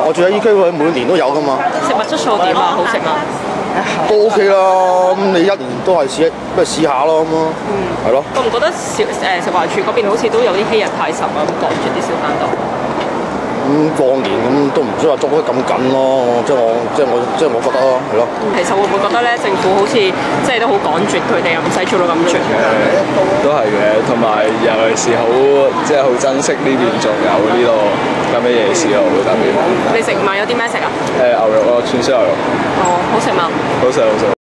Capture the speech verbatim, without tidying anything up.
我住喺依區，佢每年都有噶嘛。 食物質素點啊？好食嗎？ 都 OK 啦，咁你一年都係試一，不如試下咯咁咯。嗯，係咯。 覺唔覺得小誒食環署嗰邊好似都有啲欺人太甚啊？咁趕住啲小販檔。 咁過年咁都唔需要話捉得咁緊咯，即係我即係我即係我覺得咯，係咯。 其實會唔會覺得咧，政府好似即係都好趕絕佢哋，又唔使做到咁絕？ 誒，都係嘅，同埋尤其是好即係好珍惜呢邊仲有呢個咁嘅夜市咯，會特別。 你食唔係有啲咩食啊？ 誒牛肉咯，串燒牛肉。 哦，好食嘛？ 好食好食。